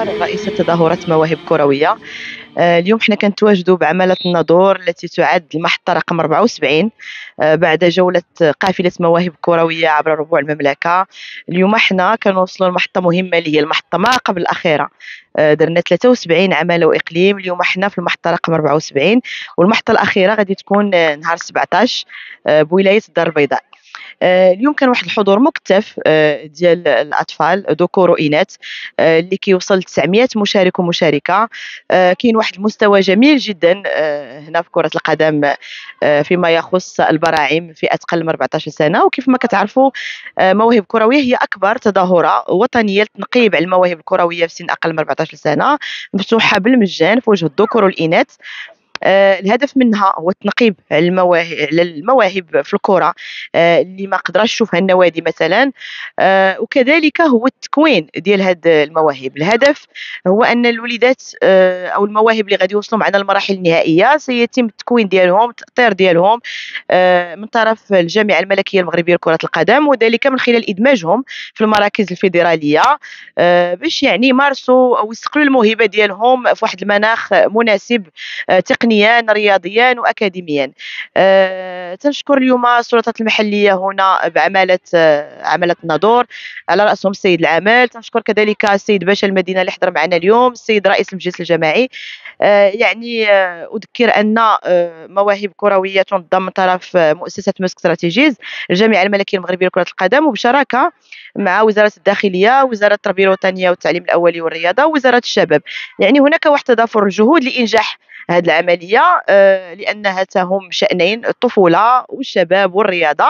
عمر رئيسة تظاهرات مواهب كروية. اليوم حنا كنتواجدوا بعملة الناظور التي تعد المحطة رقم 74 بعد جولة قافلة مواهب كروية عبر ربوع المملكة. اليوم حنا كنوصلوا لمحطة مهمة اللي هي المحطة ما قبل الأخيرة. درنا 73 عمالة وإقليم، اليوم حنا في المحطة رقم 74 والمحطة الأخيرة غادي تكون نهار 17 بولاية الدار البيضاء. اليوم كان واحد الحضور مكثف ديال الأطفال ذكور وإناث اللي كيوصل ل900 مشارك ومشاركة. كاين واحد المستوى جميل جدًا هنا في كرة القدم فيما يخص البراعم فئة أقل من 14 سنة، وكيف ما كتعرفوا مواهب كروية هي أكبر تظاهرة وطنية للتنقيب على المواهب الكروية في سن أقل من 14 سنة، مفتوحة بالمجان في وجه الذكور والإناث. الهدف منها هو التنقيب على المواهب في الكرة اللي ما قدراتش تشوفها النوادي مثلًا، وكذلك هو التكوين ديال هاد المواهب. الهدف هو أن الوليدات أو المواهب اللي غادي يوصلوا معنا للمراحل النهائية سيتم التكوين ديالهم، التأطير ديالهم من طرف الجامعة الملكية المغربية لكرة القدم، وذلك من خلال إدماجهم في المراكز الفيدرالية باش يعني يمارسوا أو يصقلوا الموهبة ديالهم في واحد المناخ مناسب تقنيا رياضيا وأكاديميا. تنشكر اليوم السلطات المحلية هنا بعمالة عمالة الناظور على رأسهم السيد العامل. تنشكر كذلك السيد باشا المدينة اللي حضر معنا اليوم، السيد رئيس المجلس الجماعي. يعني أذكر أن مواهب كروية تنظم من طرف مؤسسة مسك استراتيجيز الجامعة الملكية المغربية لكرة القدم، وبشراكة مع وزارة الداخلية، وزارة التربية الوطنية والتعليم الأولي والرياضة، ووزارة الشباب. يعني هناك واحد تضافر الجهود لإنجاح هذه العملية لأنها تهم شأنين: الطفولة والشباب والرياضة.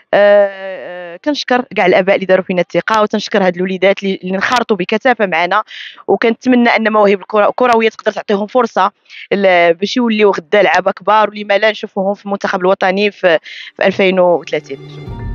كنشكر كاع الآباء اللي داروا فينا الثقة، وتنشكر هاد الوليدات اللي انخرطوا بكثافة معنا، وكنتمنى أن مواهب الكروية تقدر تعطيهم فرصة باش يوليو غدا لعابة كبار، ولما لا نشوفوهم في المنتخب الوطني في 2030.